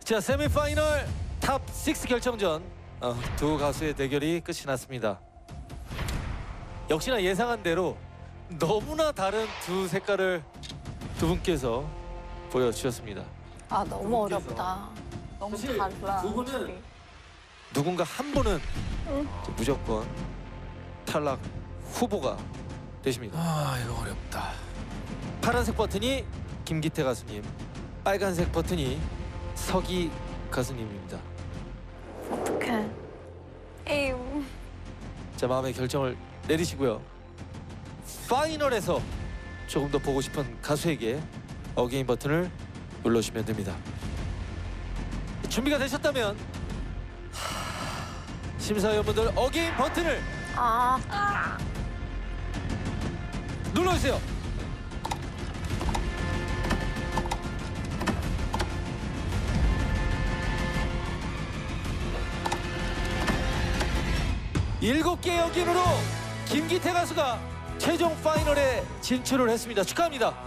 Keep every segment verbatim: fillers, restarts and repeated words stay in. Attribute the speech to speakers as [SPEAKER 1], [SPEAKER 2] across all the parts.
[SPEAKER 1] 자, 세미파이널 탑 육 결정전 어, 두 가수의 대결이 끝이 났습니다. 역시나 예상한 대로 너무나 다른 두 색깔을 두 분께서 보여주셨습니다.
[SPEAKER 2] 아 너무 어렵다. 너무 달라.
[SPEAKER 1] 두 분은 누군가 한 분은
[SPEAKER 2] 응.
[SPEAKER 1] 무조건 탈락 후보가 되십니다.
[SPEAKER 3] 아 이거 어렵다.
[SPEAKER 1] 파란색 버튼이 김기태 가수님, 빨간색 버튼이 서기 가수님입니다.
[SPEAKER 2] 어떡해. 에휴.
[SPEAKER 1] 자, 마음의 결정을 내리시고요. 파이널에서 조금 더 보고 싶은 가수에게 어게인 버튼을 눌러주시면 됩니다. 준비가 되셨다면 하... 심사위원분들 어게인 버튼을
[SPEAKER 2] 아. 아.
[SPEAKER 1] 눌러주세요. 일곱 개의 어게인으로 김기태 가수가 최종 파이널에 진출을 했습니다. 축하합니다.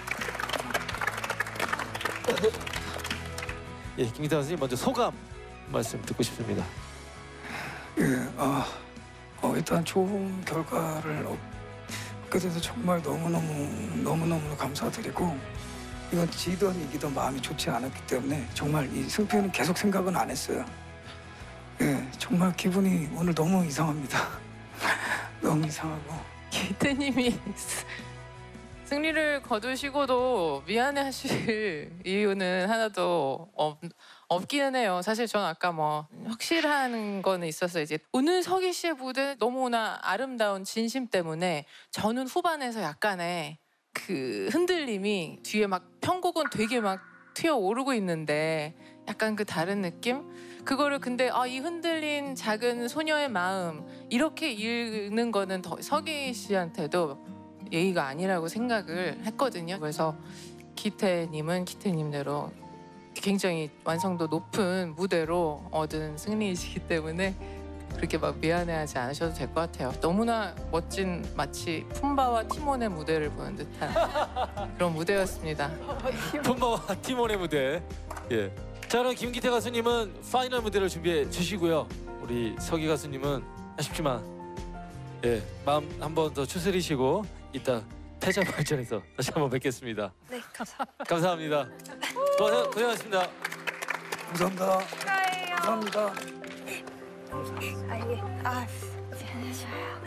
[SPEAKER 1] 예, 김기태 가수님 먼저 소감 말씀 듣고 싶습니다.
[SPEAKER 4] 예, 아, 어, 일단 좋은 결과를 얻게 돼서 정말 너무너무 너무너무 감사드리고, 이건 지든 이기든 마음이 좋지 않았기 때문에 정말 이 승패는 계속 생각은 안 했어요. 예, 정말 기분이 오늘 너무 이상합니다. 너무 이상하고.
[SPEAKER 5] 기태님이 승리를 거두시고도 미안해하실 이유는 하나도 없, 없기는 해요. 사실 저는 아까 뭐 확실한 거는 있었어요. 이제 오늘 서기 씨의 무대 너무나 아름다운 진심 때문에 저는 후반에서 약간의 그 흔들림이 뒤에 막 편곡은 되게 막 튀어오르고 있는데 약간 그 다른 느낌? 그거를 근데 아, 이 흔들린 작은 소녀의 마음 이렇게 읽는 거는 더 서기 씨한테도 예의가 아니라고 생각을 했거든요. 그래서 기태님은 기태님대로 굉장히 완성도 높은 무대로 얻은 승리이시기 때문에 그렇게 막 미안해하지 않으셔도 될 것 같아요. 너무나 멋진 마치 푼바와 티몬의 무대를 보는 듯한 그런 무대였습니다.
[SPEAKER 1] 품바와 티몬의 무대. 예. 자, 그럼 김기태 가수님은 파이널 무대를 준비해 주시고요. 우리 서기 가수님은 아쉽지만 예, 마음 한번 더 추스리시고 이따 패자 발전에서 다시 한번 뵙겠습니다.
[SPEAKER 2] 네, 감사합니다.
[SPEAKER 1] 감사합니다. 고생, 고생하셨습니다.
[SPEAKER 4] 감사합니다.
[SPEAKER 2] 축하해요.
[SPEAKER 4] 감사합니다.
[SPEAKER 2] 아, 이게 아, 미안해져요.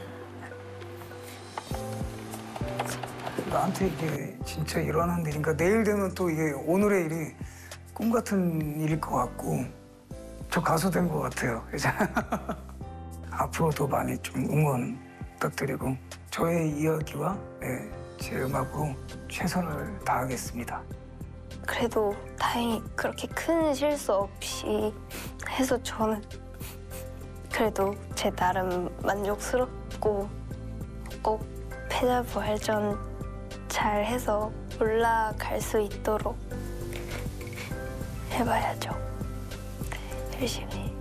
[SPEAKER 4] 나한테 이게 진짜 일어나는 일인가? 내일 되면 또 이게 오늘의 일이 꿈 같은 일일 것 같고, 저 가수 된 것 같아요. 이제 앞으로도 많이 좀 응원 부탁드리고 저의 이야기와 네, 제 음악으로 최선을 다하겠습니다.
[SPEAKER 2] 그래도 다행히 그렇게 큰 실수 없이 해서 저는 그래도 제 나름 만족스럽고 꼭 패자 부활전 잘 해서 올라갈 수 있도록 해봐야죠. 네, 열심히.